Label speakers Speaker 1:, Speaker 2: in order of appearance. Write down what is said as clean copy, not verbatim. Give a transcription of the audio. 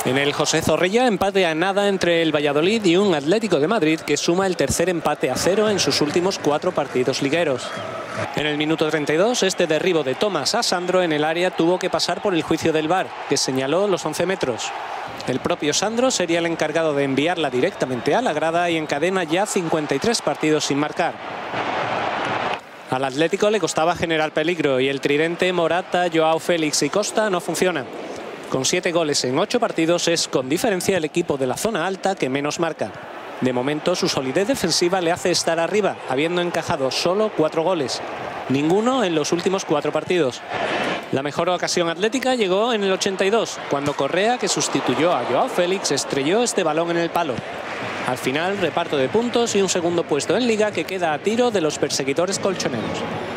Speaker 1: En el José Zorrilla, empate a nada entre el Valladolid y un Atlético de Madrid que suma el tercer empate a 0 en sus últimos 4 partidos ligueros. En el minuto 32, este derribo de Tomás a Sandro en el área tuvo que pasar por el juicio del VAR, que señaló los 11 metros. El propio Sandro sería el encargado de enviarla directamente a la grada y encadena ya 53 partidos sin marcar. Al Atlético le costaba generar peligro y el tridente Morata, Joao Félix y Costa no funciona. Con 7 goles en 8 partidos es con diferencia el equipo de la zona alta que menos marca. De momento su solidez defensiva le hace estar arriba, habiendo encajado solo 4 goles. Ninguno en los últimos 4 partidos. La mejor ocasión atlética llegó en el 82, cuando Correa, que sustituyó a Joao Félix, estrelló este balón en el palo. Al final, reparto de puntos y un segundo puesto en Liga que queda a tiro de los perseguidores colchoneros.